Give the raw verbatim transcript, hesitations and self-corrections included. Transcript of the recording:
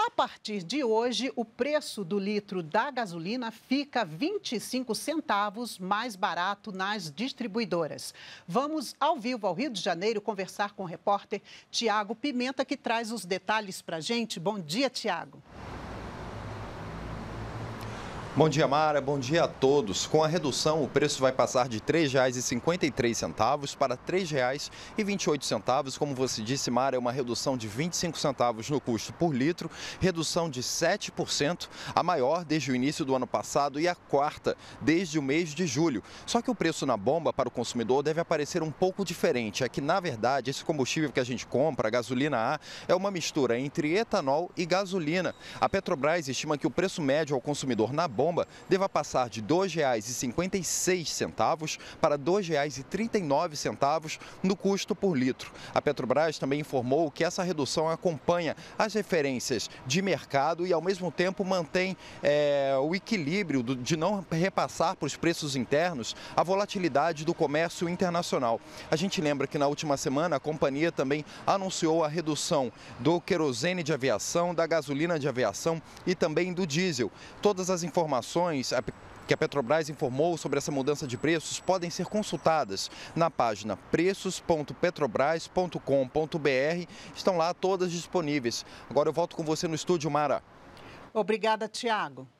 A partir de hoje, o preço do litro da gasolina fica vinte e cinco centavos mais barato nas distribuidoras. Vamos ao vivo ao Rio de Janeiro conversar com o repórter Tiago Pimenta, que traz os detalhes para a gente. Bom dia, Tiago. Bom dia, Mara. Bom dia a todos. Com a redução, o preço vai passar de três reais e cinquenta e três centavos para três reais e vinte e oito centavos. Como você disse, Mara, é uma redução de vinte e cinco centavos no custo por litro, redução de sete por cento, a maior desde o início do ano passado e a quarta desde o mês de julho. Só que o preço na bomba para o consumidor deve aparecer um pouco diferente. É que, na verdade, esse combustível que a gente compra, a gasolina A, é uma mistura entre etanol e gasolina. A Petrobras estima que o preço médio ao consumidor na bomba bomba deva passar de dois reais e cinquenta e seis centavos para dois reais e trinta e nove centavos no custo por litro. A Petrobras também informou que essa redução acompanha as referências de mercado e, ao mesmo tempo, mantém é, o equilíbrio do, de não repassar para os preços internos a volatilidade do comércio internacional. A gente lembra que na última semana a companhia também anunciou a redução do querosene de aviação, da gasolina de aviação e também do diesel. Todas as informações que a Petrobras informou sobre essa mudança de preços podem ser consultadas na página preços ponto petrobras ponto com ponto br. Estão lá todas disponíveis. Agora eu volto com você no estúdio, Mara. Obrigada, Tiago.